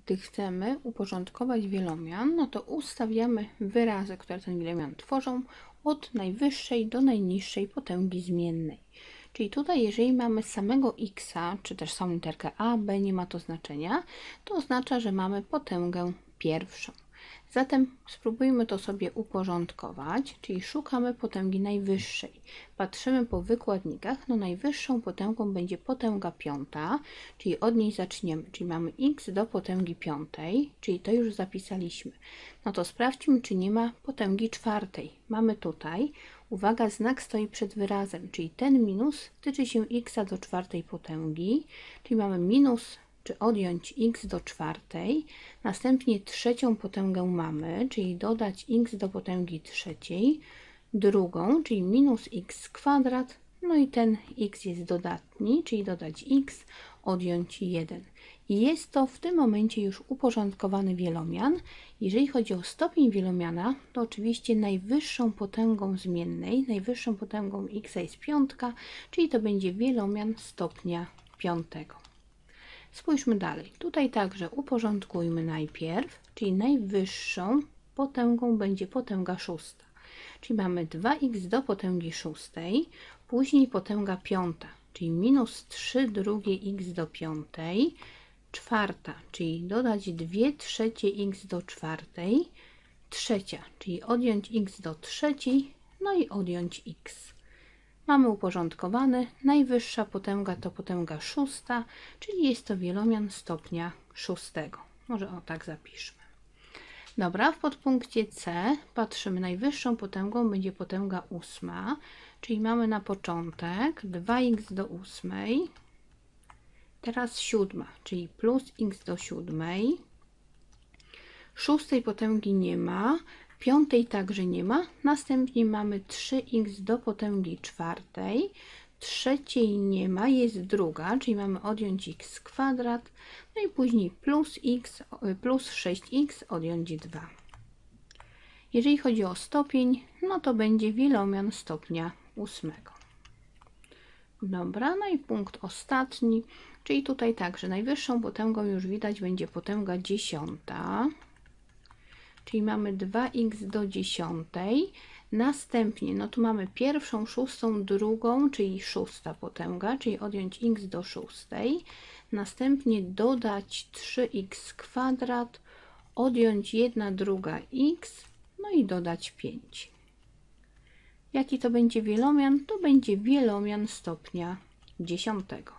gdy chcemy uporządkować wielomian, no to ustawiamy wyrazy, które ten wielomian tworzą, od najwyższej do najniższej potęgi zmiennej. Czyli tutaj, jeżeli mamy samego x, czy też samą literkę a, b, nie ma to znaczenia, to oznacza, że mamy potęgę pierwszą. Zatem spróbujmy to sobie uporządkować, czyli szukamy potęgi najwyższej. Patrzymy po wykładnikach, no najwyższą potęgą będzie potęga piąta, czyli od niej zaczniemy, czyli mamy x do potęgi piątej, czyli to już zapisaliśmy. No to sprawdźmy, czy nie ma potęgi czwartej. Mamy tutaj, uwaga, znak stoi przed wyrazem, czyli ten minus tyczy się x do czwartej potęgi, czyli mamy minus czy odjąć x do czwartej, następnie trzecią potęgę mamy, czyli dodać x do potęgi trzeciej, drugą, czyli minus x kwadrat, no i ten x jest dodatni, czyli dodać x, odjąć 1. I jest to w tym momencie już uporządkowany wielomian. Jeżeli chodzi o stopień wielomiana, to oczywiście najwyższą potęgą zmiennej, najwyższą potęgą x jest piątka, czyli to będzie wielomian stopnia piątego. Spójrzmy dalej. Tutaj także uporządkujmy najpierw, czyli najwyższą potęgą będzie potęga szósta. Czyli mamy 2x do potęgi szóstej, później potęga piąta, czyli minus 3 drugie x do piątej, czwarta, czyli dodać 2 trzecie x do czwartej, trzecia, czyli odjąć x do trzeciej, no i odjąć x. Mamy uporządkowany, najwyższa potęga to potęga szósta, czyli jest to wielomian stopnia szóstego. Może o tak zapiszmy. Dobra, w podpunkcie C patrzymy, najwyższą potęgą będzie potęga ósma, czyli mamy na początek 2x do ósmej, teraz siódma, czyli plus x do siódmej, szóstej potęgi nie ma, piątej także nie ma, następnie mamy 3x do potęgi czwartej, trzeciej nie ma, jest druga, czyli mamy odjąć x kwadrat, no i później plus 6x odjąć 2. Jeżeli chodzi o stopień, no to będzie wielomian stopnia ósmego. Dobra, no i punkt ostatni, czyli tutaj także najwyższą potęgą już widać będzie potęga dziesiąta, czyli mamy 2x do dziesiątej, następnie no tu mamy pierwszą, szóstą, drugą, czyli szósta potęga, czyli odjąć x do szóstej, następnie dodać 3x kwadrat, odjąć 1 druga x, no i dodać 5. Jaki to będzie wielomian? To będzie wielomian stopnia dziesiątego.